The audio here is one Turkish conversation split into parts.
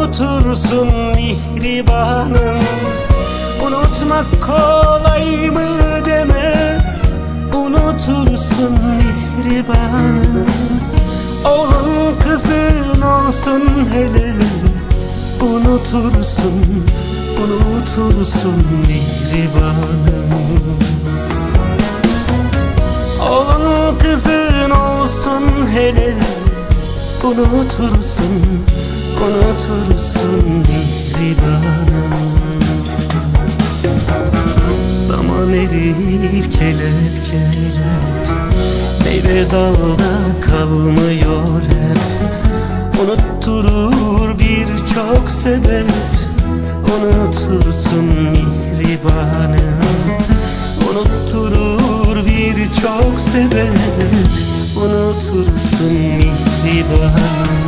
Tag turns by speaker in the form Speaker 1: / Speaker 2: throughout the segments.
Speaker 1: unutursun mihribanım. Unutmak kolay mı deme, unutursun mihribanım. Oğlun kızın olsun hele, unutursun, unutursun mihribanım. Oğlun kızın olsun hele, unutursun, unutursun mihribanım. Zaman erir kelepçeler, meyve dalda kalmıyor hep. Unutturur birçok sebep, unutursun mihribanım. Unutturur birçok sebep, unutursun mihribanım.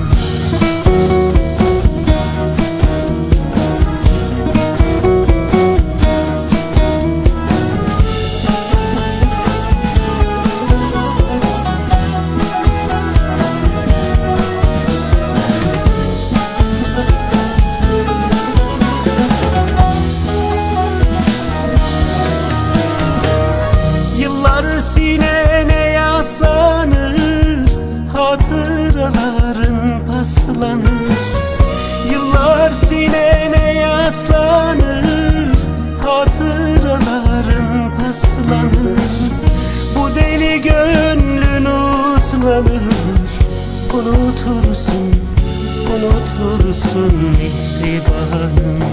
Speaker 1: Sinene yaslanır, hatıraların paslanır. Yıllar sinene yaslanır, hatıraların paslanır. Bu deli gönlün uslanır, unutursun, unutursun mihribanım.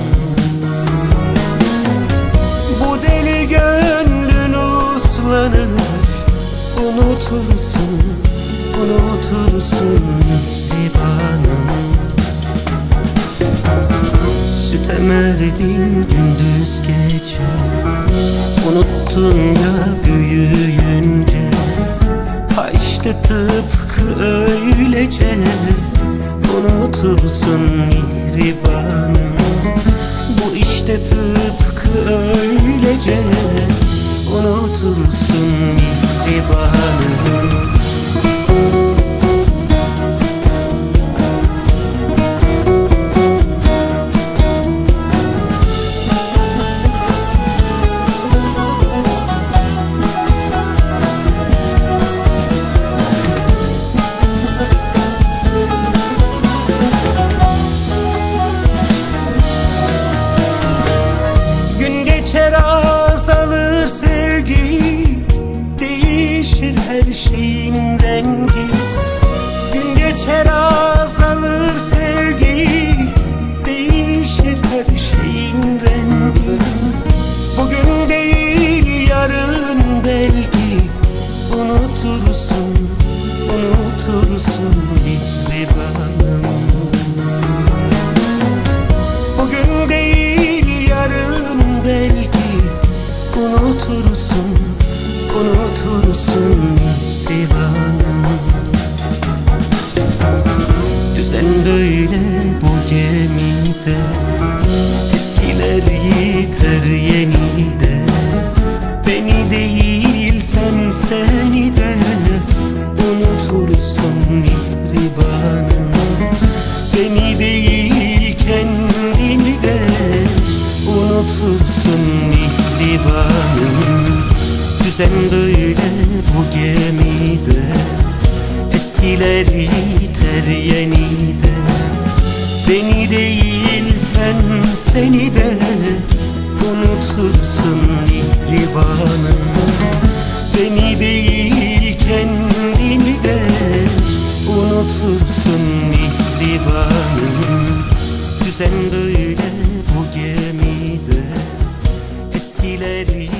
Speaker 1: Bu deli gönlün uslanır, unutursun, unutursun mihribanım. Süt emerdin gündüz gece, unuttun ya büyüyünce. Ha işte tıpkı öylece, unutursun mihribanım. Bu işte tıpkı öylece, unutursun mihribanım. Gün geçer azalır sevgi, değişir her şeyin rengi. Gün geçer azalır sevgi, değişir her şeyin rengi. Bugün değil yarın belki, unutursun, unutursun mihribanım. Bugün değil yarın belki, unutursun, unutursun mihribanım. Düzen böyle bu gemide, eskiler yeter yeni de. Beni değil sen seni de, unutursun mihribanım. Beni değil kendini de, unutursun mihribanım. Düzen böyle bu gemide, eskiler yeter yeni de. Beni değil sen seni de, unutursun mihribanım. Beni değil kendini de, unutursun mihribanım. Düzen böyle bu gemide, eskiler